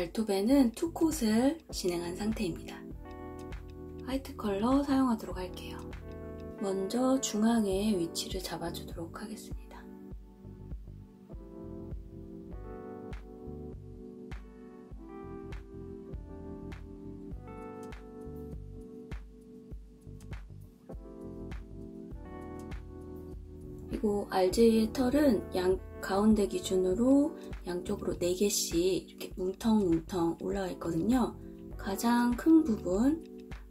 발톱에는 투콧을 진행한 상태입니다. 화이트 컬러 사용하도록 할게요. 먼저 중앙에 위치를 잡아주도록 하겠습니다. 그리고 RJ의 털은 가운데 기준으로 양쪽으로 4개씩 이렇게 뭉텅뭉텅 올라와 있거든요. 가장 큰 부분,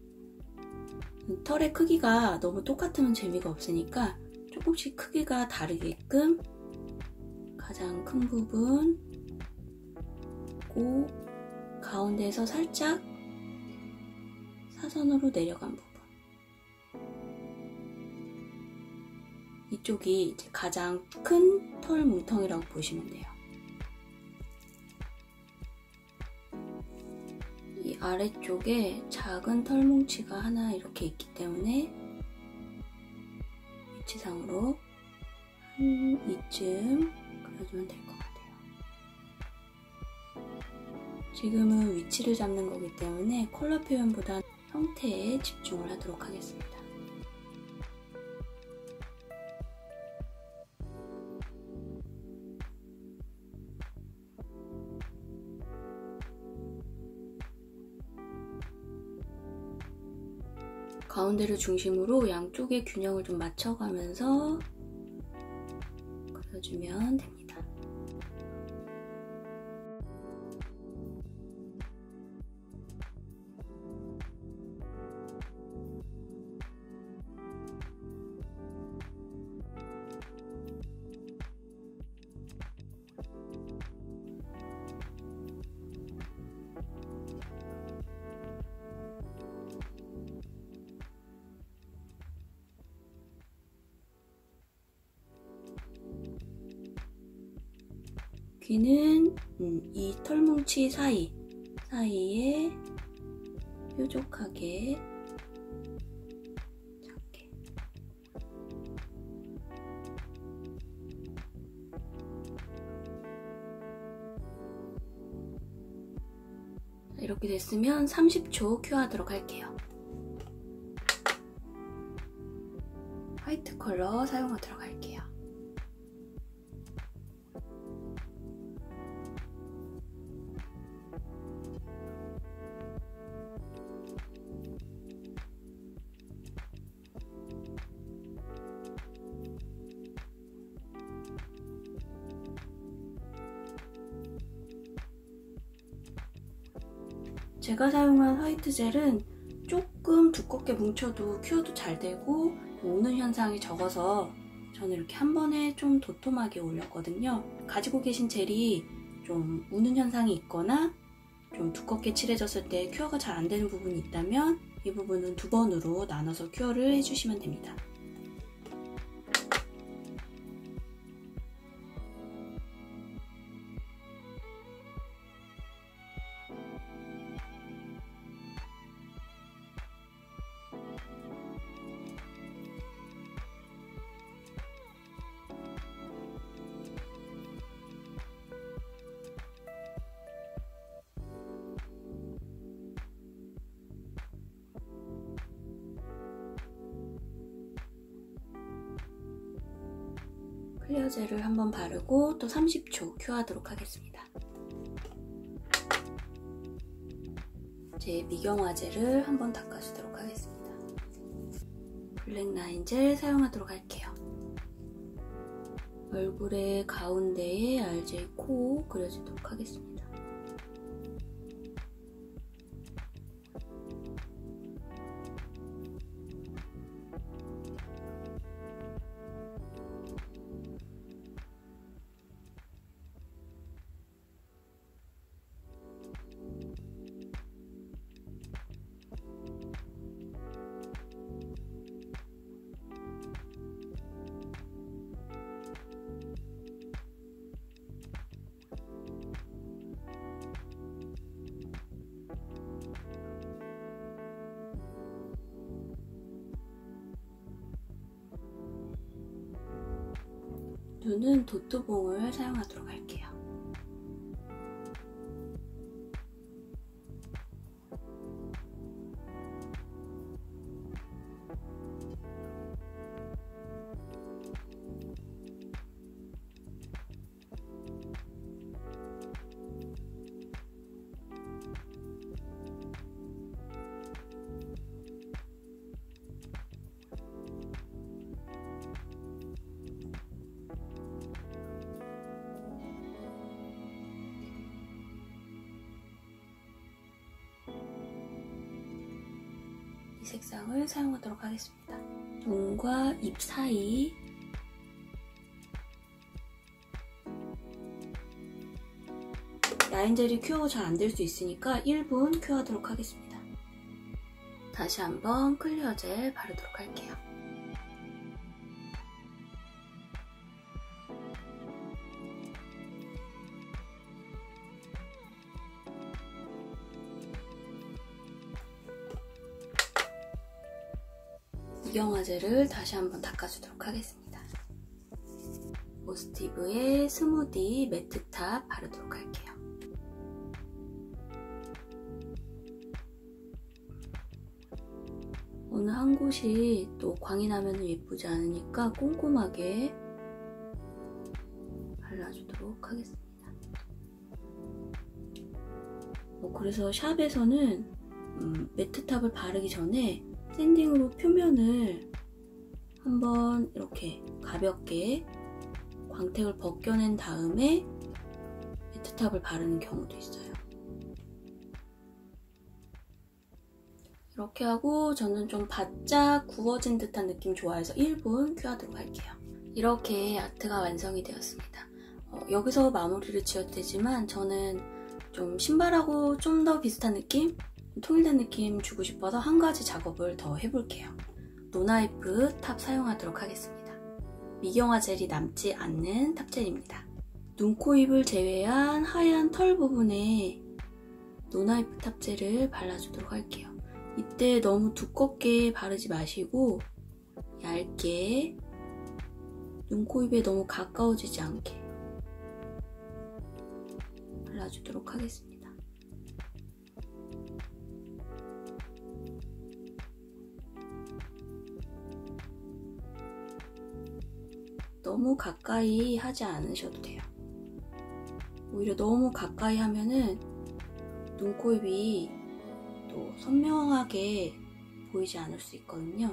털의 크기가 너무 똑같으면 재미가 없으니까 조금씩 크기가 다르게끔 가장 큰 부분, 그리고 가운데에서 살짝 사선으로 내려간 부분, 이쪽이 이제 가장 큰 털 뭉텅이라고 보시면 돼요. 이 아래쪽에 작은 털 뭉치가 하나 이렇게 있기 때문에 위치상으로 한 이쯤 그려주면 될 것 같아요. 지금은 위치를 잡는 거기 때문에 컬러 표현보다 형태에 집중을 하도록 하겠습니다. 가운데를 중심으로 양쪽의 균형을 좀 맞춰가면서 그려주면 됩니다. 귀는 이 털뭉치 사이에 뾰족하게 작게 이렇게 됐으면 30초 큐하도록 할게요. 화이트 컬러 사용하도록 할게요. 제가 사용한 화이트 젤은 조금 두껍게 뭉쳐도 큐어도 잘 되고 우는 현상이 적어서 저는 이렇게 한 번에 좀 도톰하게 올렸거든요. 가지고 계신 젤이 좀 우는 현상이 있거나 좀 두껍게 칠해졌을 때 큐어가 잘 안 되는 부분이 있다면 이 부분은 2번으로 나눠서 큐어를 해주시면 됩니다. 클리어 젤을 한번 바르고 또 30초 큐하도록 하겠습니다. 이제 미경화 젤을 한번 닦아주도록 하겠습니다. 블랙 라인 젤 사용하도록 할게요. 얼굴의 가운데에 RJ 코 그려주도록 하겠습니다. 눈은 도트봉을 사용하도록 할게요. 색상을 사용하도록 하겠습니다. 눈과 입 사이 라인젤이 큐어가 잘 안 될 수 있으니까 1분 큐어하도록 하겠습니다. 다시 한번 클리어 젤 바르도록 할게요. 무경화 젤을 다시 한번 닦아주도록 하겠습니다. 모스티브의 스무디 매트탑 바르도록 할게요. 어느 한 곳이 또 광이 나면 예쁘지 않으니까 꼼꼼하게 발라주도록 하겠습니다. 그래서 샵에서는 매트탑을 바르기 전에 샌딩으로 표면을 한번 이렇게 가볍게 광택을 벗겨낸 다음에 매트탑을 바르는 경우도 있어요. 이렇게 하고 저는 좀 바짝 구워진 듯한 느낌 좋아해서 1분 큐어하도록 할게요. 이렇게 아트가 완성이 되었습니다. 여기서 마무리를 지어도 되지만 저는 좀 신발하고 좀 더 비슷한 느낌? 통일된 느낌 주고 싶어서 한 가지 작업을 더 해볼게요. 노나이프 탑 사용하도록 하겠습니다. 미경화 젤이 남지 않는 탑젤입니다. 눈, 코, 입을 제외한 하얀 털 부분에 노나이프 탑젤을 발라주도록 할게요. 이때 너무 두껍게 바르지 마시고 얇게 눈, 코, 입에 너무 가까워지지 않게 발라주도록 하겠습니다. 너무 가까이 하지 않으셔도 돼요. 오히려 너무 가까이 하면은 눈, 코, 입이 또 선명하게 보이지 않을 수 있거든요.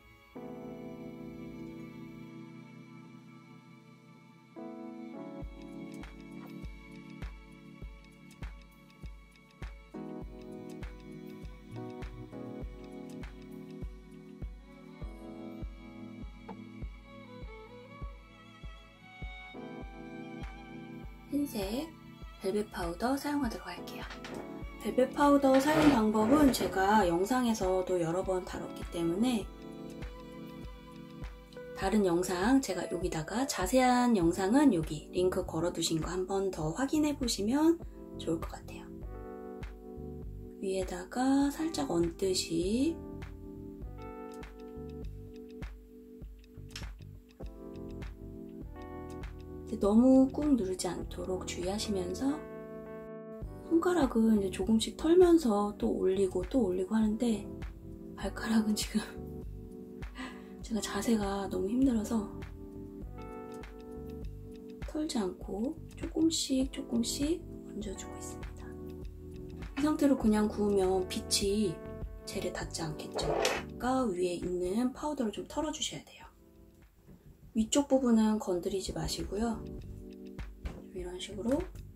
흰색 벨벳 파우더 사용하도록 할게요. 벨벳 파우더 사용 방법은 제가 영상에서도 여러 번 다뤘기 때문에 다른 영상 제가 여기다가 자세한 영상은 여기 링크 걸어두신 거 한 번 더 확인해 보시면 좋을 것 같아요. 위에다가 살짝 얹듯이 너무 꾹 누르지 않도록 주의하시면서 손가락은 이제 조금씩 털면서 또 올리고 하는데 발가락은 지금 제가 자세가 너무 힘들어서 털지 않고 조금씩 얹어주고 있습니다. 이 상태로 그냥 구우면 빛이 젤에 닿지 않겠죠. 그러니까 위에 있는 파우더를 좀 털어주셔야 돼요. 위쪽 부분은 건드리지 마시고요. 이런 식으로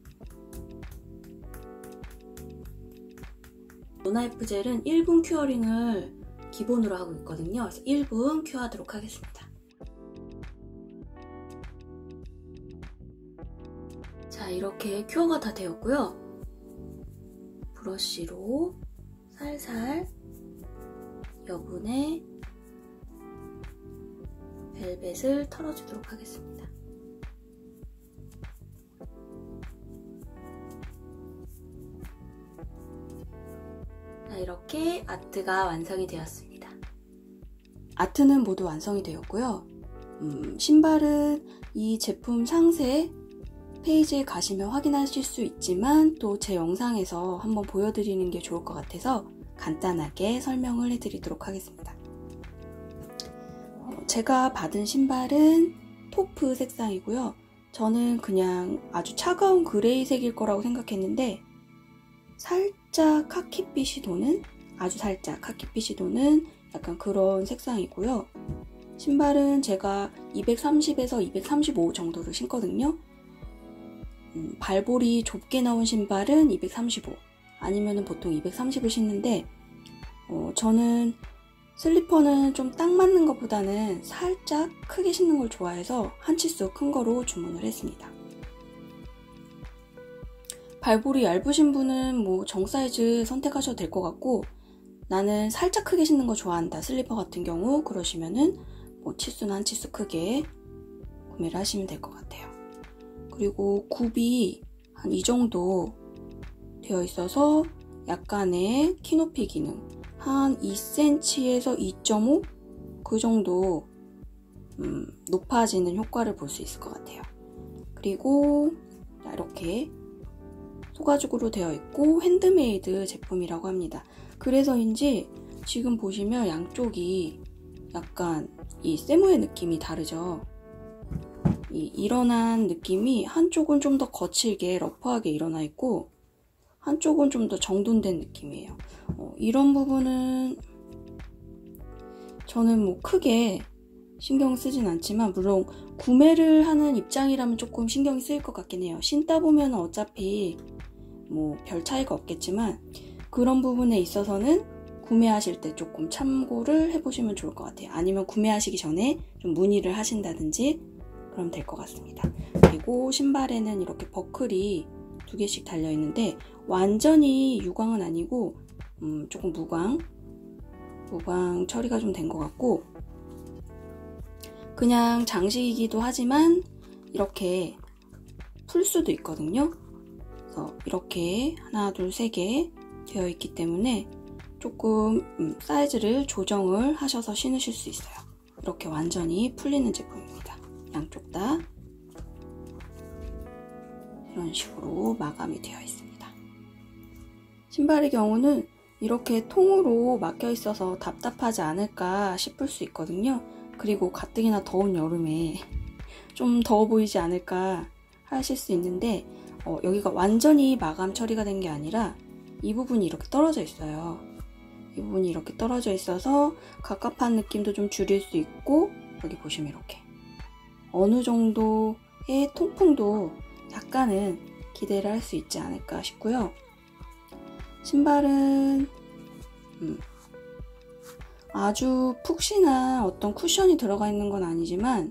노나이프 젤은 1분 큐어링을 기본으로 하고 있거든요. 그래서 1분 큐어하도록 하겠습니다. 자, 이렇게 큐어가 다 되었고요. 브러쉬로 살살 여분의 벨벳을 털어주도록 하겠습니다. 자, 이렇게 아트가 완성이 되었습니다. 아트는 모두 완성이 되었고요. 신발은 이 제품 상세 페이지에 가시면 확인하실 수 있지만 또 제 영상에서 한번 보여드리는 게 좋을 것 같아서 간단하게 설명을 해드리도록 하겠습니다. 제가 받은 신발은 토프 색상이고요. 저는 그냥 아주 차가운 그레이색일 거라고 생각했는데 살짝 카키빛이 도는, 아주 살짝 카키빛이 도는 약간 그런 색상이고요. 신발은 제가 230에서 235 정도를 신거든요. 발볼이 좁게 나온 신발은 235, 아니면 보통 230을 신는데 저는 슬리퍼는 좀 딱 맞는 것보다는 살짝 크게 신는 걸 좋아해서 한 치수 큰 거로 주문을 했습니다. 발볼이 얇으신 분은 뭐 정 사이즈 선택하셔도 될 것 같고, 나는 살짝 크게 신는 거 좋아한다 슬리퍼 같은 경우 그러시면은 뭐 치수는 한 치수 크게 구매를 하시면 될 것 같아요. 그리고 굽이 한 이 정도 되어 있어서 약간의 키높이 기능, 한 2cm에서 2.5 그 정도 높아지는 효과를 볼 수 있을 것 같아요. 그리고 이렇게 소가죽으로 되어 있고 핸드메이드 제품이라고 합니다. 그래서인지 지금 보시면 양쪽이 약간 이 세모의 느낌이 다르죠. 이 일어난 느낌이 한쪽은 좀 더 거칠게 러프하게 일어나 있고 한쪽은 좀 더 정돈된 느낌이에요. 이런 부분은 저는 뭐 크게 신경 쓰진 않지만, 물론 구매를 하는 입장이라면 조금 신경이 쓰일 것 같긴 해요. 신다 보면 어차피 뭐 별 차이가 없겠지만 그런 부분에 있어서는 구매하실 때 조금 참고를 해보시면 좋을 것 같아요. 아니면 구매하시기 전에 좀 문의를 하신다든지 그럼 될 것 같습니다. 그리고 신발에는 이렇게 버클이 2개씩 달려있는데 완전히 유광은 아니고 조금 무광 처리가 좀 된 것 같고, 그냥 장식이기도 하지만 이렇게 풀 수도 있거든요. 그래서 이렇게 하나 둘 세 개 되어 있기 때문에 조금 사이즈를 조정을 하셔서 신으실 수 있어요. 이렇게 완전히 풀리는 제품입니다. 양쪽 다 이런 식으로 마감이 되어 있습니다. 신발의 경우는 이렇게 통으로 막혀 있어서 답답하지 않을까 싶을 수 있거든요. 그리고 가뜩이나 더운 여름에 좀 더워 보이지 않을까 하실 수 있는데, 여기가 완전히 마감 처리가 된 게 아니라 이 부분이 이렇게 떨어져 있어요. 이 부분이 이렇게 떨어져 있어서 갑갑한 느낌도 좀 줄일 수 있고, 여기 보시면 이렇게 어느 정도의 통풍도 약간은 기대를 할 수 있지 않을까 싶고요. 신발은 아주 푹신한 어떤 쿠션이 들어가 있는 건 아니지만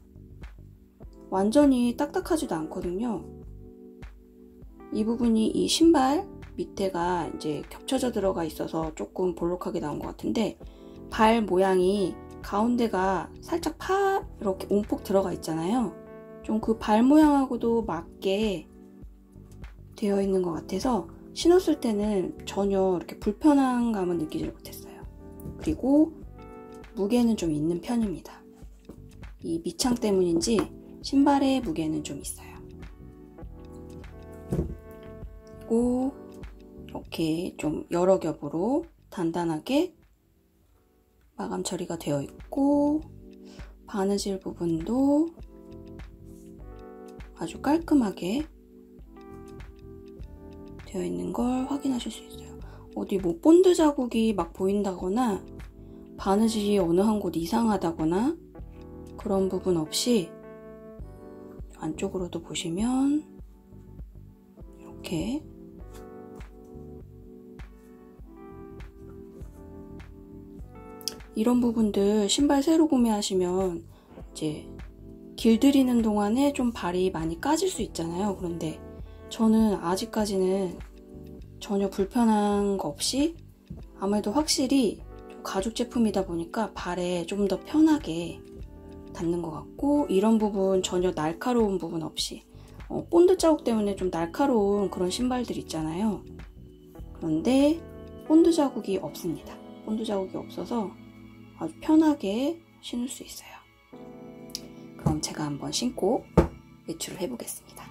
완전히 딱딱하지도 않거든요. 이 부분이 이 신발 밑에가 이제 겹쳐져 들어가 있어서 조금 볼록하게 나온 것 같은데, 발 모양이 가운데가 살짝 이렇게 움푹 들어가 있잖아요. 좀 그 발 모양하고도 맞게 되어 있는 것 같아서 신었을 때는 전혀 이렇게 불편한 감은 느끼지 못했어요. 그리고 무게는 좀 있는 편입니다. 이 밑창 때문인지 신발의 무게는 좀 있어요. 그리고 이렇게 좀 여러 겹으로 단단하게 마감 처리가 되어 있고, 바느질 부분도 아주 깔끔하게 되어 있는 걸 확인하실 수 있어요. 어디 뭐 본드 자국이 막 보인다거나 바느질이 어느 한 곳 이상하다거나 그런 부분 없이 안쪽으로도 보시면 이렇게 이런 부분들 신발 새로 구매하시면 이제 길들이는 동안에 좀 발이 많이 까질 수 있잖아요. 그런데 저는 아직까지는 전혀 불편한 거 없이, 아무래도 확실히 좀 가죽 제품이다 보니까 발에 좀 더 편하게 닿는 것 같고, 이런 부분 전혀 날카로운 부분 없이, 본드 자국 때문에 좀 날카로운 그런 신발들 있잖아요. 그런데 본드 자국이 없습니다. 본드 자국이 없어서 아주 편하게 신을 수 있어요. 그럼 제가 한번 신고 외출을 해보겠습니다.